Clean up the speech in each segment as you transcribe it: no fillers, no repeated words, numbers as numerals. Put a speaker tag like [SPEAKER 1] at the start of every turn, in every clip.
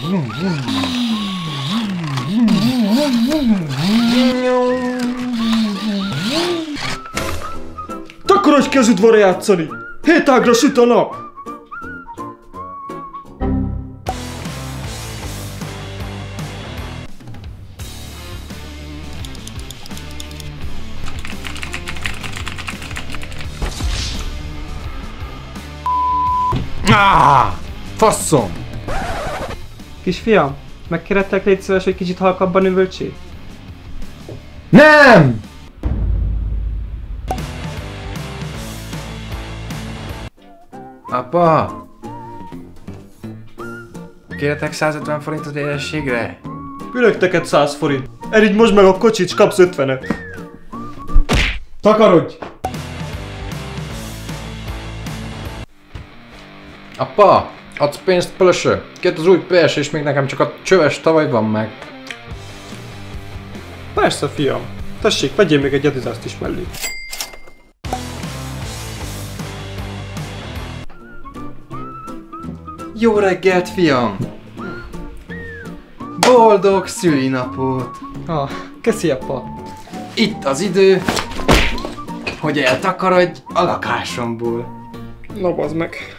[SPEAKER 1] Takarodj ki az udvarra játszani! Hétágra süt a nap!
[SPEAKER 2] Faszom!
[SPEAKER 1] Kisfiam, megkérhettek légy szíves, hogy kicsit halkabban üvöltsél?
[SPEAKER 2] Nem! Apa! Kérhetek 150 forintot édességre?
[SPEAKER 1] Ülök neked 100 forint. Erigy most meg a kocsit, s kapsz 50-et. Takarodj!
[SPEAKER 2] Apa! Adsz pénzt, pölöső? Két az új PS, és még nekem csak a csöves tavaly van meg.
[SPEAKER 1] Persze, fiam. Tessék, vegyél még egy adidást is mellé.
[SPEAKER 2] Jó reggelt, fiam! Boldog szülinapot!
[SPEAKER 1] Köszi, apa.
[SPEAKER 2] Itt az idő, hogy eltakarodj a lakásomból.
[SPEAKER 1] Na, bazd meg.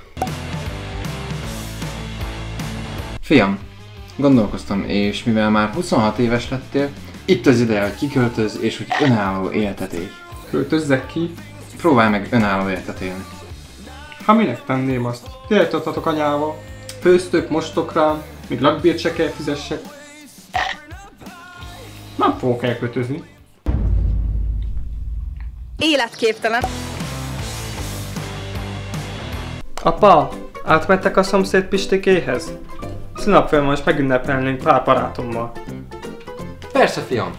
[SPEAKER 2] Fiam, gondolkoztam, és mivel már 26 éves lettél, itt az ideje, hogy kiköltöz, és hogy önálló életet élj.
[SPEAKER 1] Költözzek ki?
[SPEAKER 2] Próbálj meg önálló életet élni.
[SPEAKER 1] Hát minek tenném azt? Tényleg tartatok anyával. Főztök, mostok rám, még lakbért se kell fizessek. Nem fogok elköltözni.
[SPEAKER 3] Életképtelen.
[SPEAKER 1] Apa, átmentek a szomszéd Pistikéhez? Szünapfőn most megünnepelnénk pár barátommal.
[SPEAKER 2] Persze, fiam.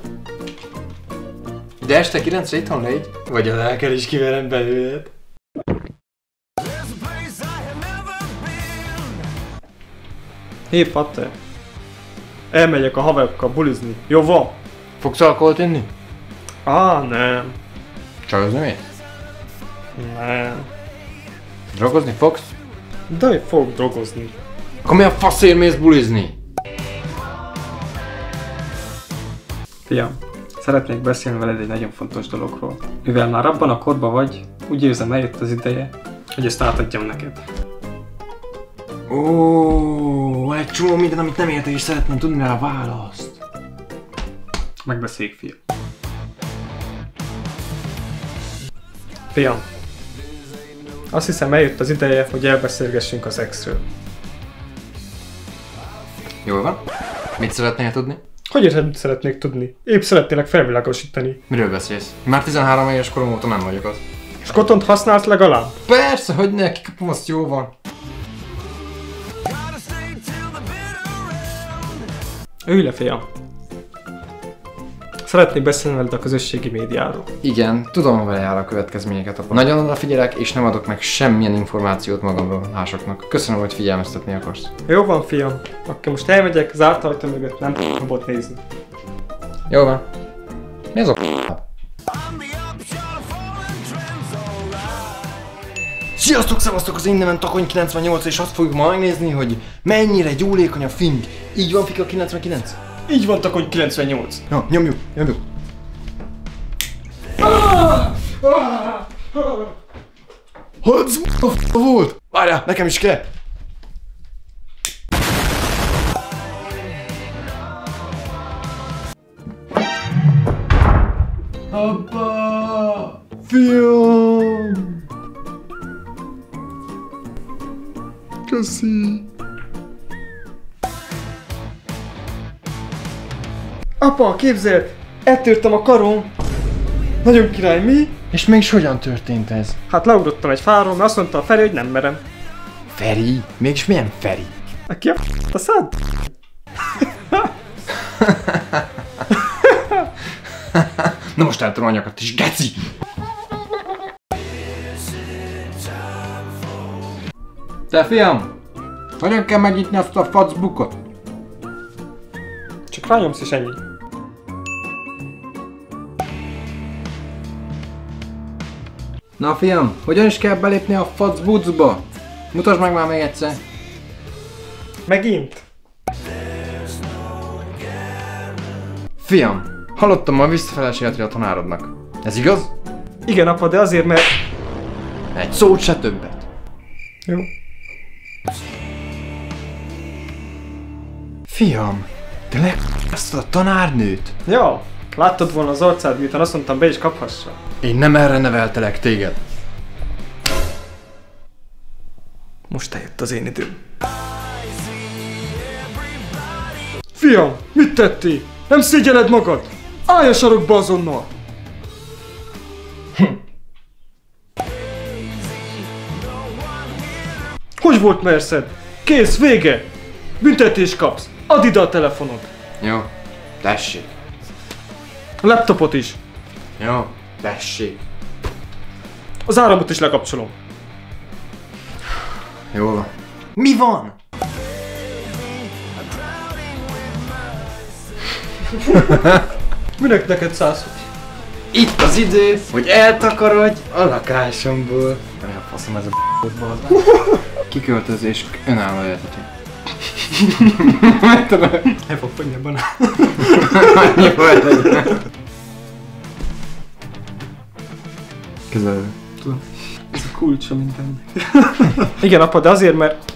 [SPEAKER 2] De este 9-re itthon légy, vagy a lelked is kiverem belőled.
[SPEAKER 1] Hé, Pater. Elmegyek a haverokkal bulizni. Jó van?
[SPEAKER 2] Fogsz alkoholt inni?
[SPEAKER 1] Nem.
[SPEAKER 2] Csajozni mész?
[SPEAKER 1] Nem.
[SPEAKER 2] Drogozni fogsz?
[SPEAKER 1] De hogy fogok drogozni.
[SPEAKER 2] Akkor mi a faszért mész bulizni?
[SPEAKER 1] Fiam, szeretnék beszélni veled egy nagyon fontos dologról. Mivel már abban a korban vagy, úgy érzem, eljött az ideje, hogy ezt átadjam neked.
[SPEAKER 2] Ó, egy csomó minden, amit nem értek, és szeretném tudni rá a választ.
[SPEAKER 1] Megbeszéljük, fiam. Fiam, azt hiszem, eljött az ideje, hogy elbeszélgessünk a szexről.
[SPEAKER 2] Jól van. Mit szeretnél tudni?
[SPEAKER 1] Hogy érted, mit szeretnék tudni? Épp szeretnélek felvilágosítani.
[SPEAKER 2] Miről beszélsz? Már 13 éves korom óta nem vagyok az.
[SPEAKER 1] És kotont használsz legalább?
[SPEAKER 2] Persze, hogy ne, kikapom, azt jó van.
[SPEAKER 1] Ülj le, fiam. Szeretnék beszélni veled a közösségi médiáról.
[SPEAKER 2] Igen, tudom, hogy jár a következményeket, apa. Nagyon odafigyelek, és nem adok meg semmilyen információt magamról másoknak. Köszönöm, hogy figyelmeztetni akarsz.
[SPEAKER 1] Jó van, fiam. Akkor most elmegyek, zárt ajtó mögött, nem tudok nézni.
[SPEAKER 2] Jó van. Mi az a Sziasztok, szevasztok, az én nevem Takony 98, és azt fogjuk ma megnézni, hogy mennyire gyúlékony a fink. Így van, Fika 99?
[SPEAKER 1] Így van, Takony 98.
[SPEAKER 2] Na, nyomjuk, nyomjuk. Hogy a volt? Várjál, nekem is kell. Apa! Fiam! Köszi!
[SPEAKER 1] Apa, képzeld! Eltörtem a karom! Nagyon király, mi?
[SPEAKER 2] És mégis hogyan történt ez?
[SPEAKER 1] Hát leugrottam egy fáról, mert azt mondta a Feri, hogy nem merem.
[SPEAKER 2] Feri? Mégis milyen Feri?
[SPEAKER 1] Aki a szád?
[SPEAKER 2] Na most eltudom anyakat is, geci! Te fiam! Hogyan kell megnyitni azt a Facebookot?
[SPEAKER 1] Csak rányomsz és ennyi.
[SPEAKER 2] Na fiam, hogyan is kell belépni a Facebookba? Mutasd meg már még egyszer.
[SPEAKER 1] Megint?
[SPEAKER 2] Fiam, hallottam a visszafeleségetről a tanárodnak. Ez igaz?
[SPEAKER 1] Igen, apa, de azért, mert...
[SPEAKER 2] Egy szót se többet.
[SPEAKER 1] Jó.
[SPEAKER 2] Fiam, te legasztad a tanárnőt?
[SPEAKER 1] Ja, láttad volna az arcád, miután azt mondtam, be is kaphassa.
[SPEAKER 2] Én nem erre neveltelek téged.
[SPEAKER 1] Most eljött az én időm. Fiam, mit tettél? Nem szégyeled magad? Állj a sarokba azonnal! Hogy volt Merszed? Kész, vége! Büntetés kapsz! Add ide a telefonod!
[SPEAKER 2] Jó, tessék.
[SPEAKER 1] A laptopot is!
[SPEAKER 2] Jó, tessék.
[SPEAKER 1] Az áramot is lekapcsolom!
[SPEAKER 2] Jól van. Mi van?
[SPEAKER 1] Minek neked 100?
[SPEAKER 2] Itt az idő, hogy eltakarodj a lakásomból. Mi a faszom ez a b***ból? Kiköltözés önálló életet.
[SPEAKER 1] El fog fogyni ebben.
[SPEAKER 2] Annyi volt egy. Közel.
[SPEAKER 1] Ez a kulcsa mindennek. Igen, apa, de azért, mert...